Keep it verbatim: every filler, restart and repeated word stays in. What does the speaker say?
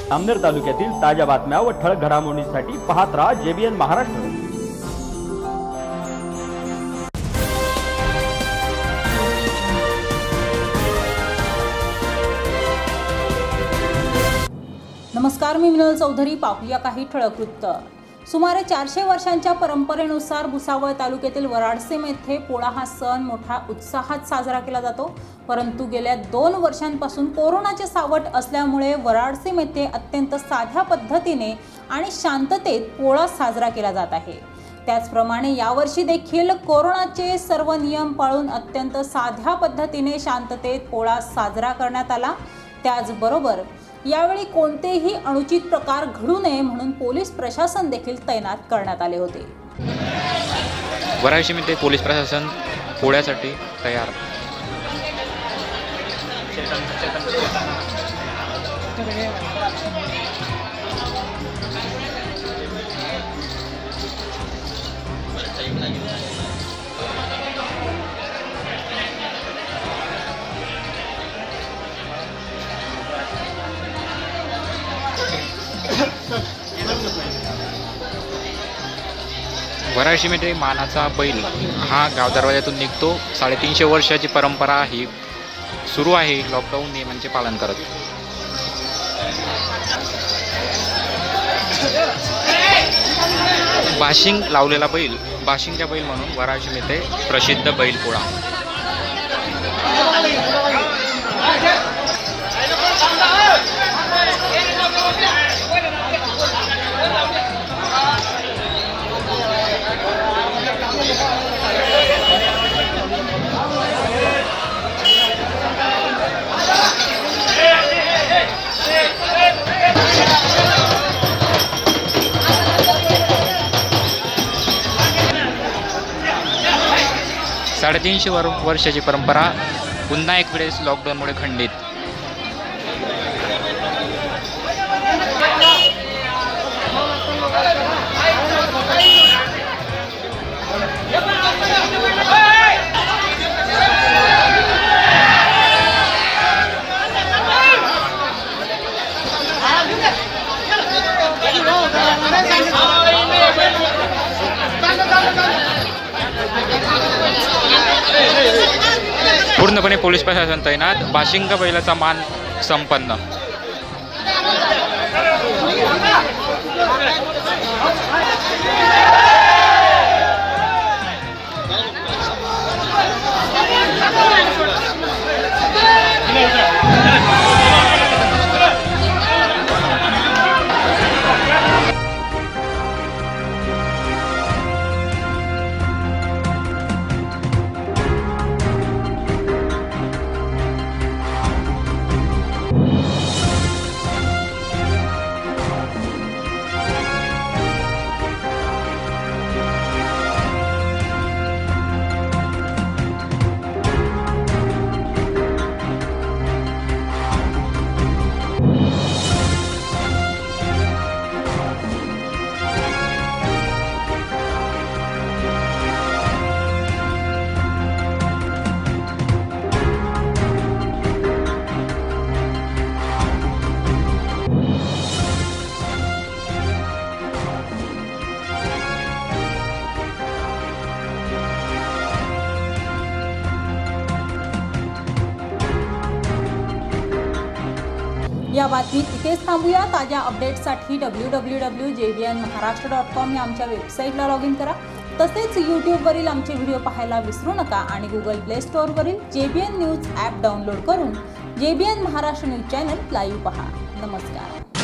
अमनेर तालुक्यातील ताज्या बातम्या व ठळक घडामोडींसाठी पाहत राहा जेबीएन महाराष्ट्र। नमस्कार, मी मिनल चौधरी। पाहूया काही ठळक वृत्त। सुमारे चारशे वर्षांच्या परंपरेनुसार भुसावळ तालुक्यातील वराडसीम येथे पोळा हा सण मोठ्या उत्साहात साजरा केला जातो, परंतु गेल्या दोन वर्षांपासून कोरोनाचे सावट असल्यामुळे वराडसीम येथे अत्यंत साध्या पद्धतीने आणि शांततेत पोळा साजरा केला जात आहे। त्याचप्रमाणे यावर्षी देखील कोरोनाचे सर्व नियम पाळून अत्यंत साध्या पद्धतीने शांततेत पोळा साजरा करण्यात आला। त्याचबरोबर यावेळी कोणतेही अनुचित प्रकार घडू नये म्हणून पोलीस प्रशासन देखील तैनात करण्यात आले होते। वराडसीमध्ये पोलीस प्रशासन पोळ्यासाठी तयार। वराडसीमध्ये मानाचा बैल हा गाव दरवाजातून निघतो। साडेतीनशे वर्षाची परंपरा ही सुरू आहे लॉकडाऊन नियमांचे पालन करत। बाशिंग लावलेला बैल बाशिंगचा बैल म्हणून वराडसीमध्ये प्रसिद्ध बैलपोळा। साडेतीनशे वर्षाची परंपरा पुन्हा एक वेळेस लॉकडाऊनमुळे खंडित। पूर्णपणे पोलीस प्रशासन तैनात। बाशिंग बैलाचा मान संपन्न। या बातमीत इथेच थांबूया। ताज्या अपडेट्ससाठी W W W dot J B N Maharashtra dot com या आमच्या वेबसाईटला लॉग इन करा। तसेच यूट्यूबवरील आमचे व्हिडिओ पाहायला विसरू नका आणि गुगल प्ले स्टोअरवरील J B N news app download करून J B N Maharashtra news channel live पहा। नमस्कार।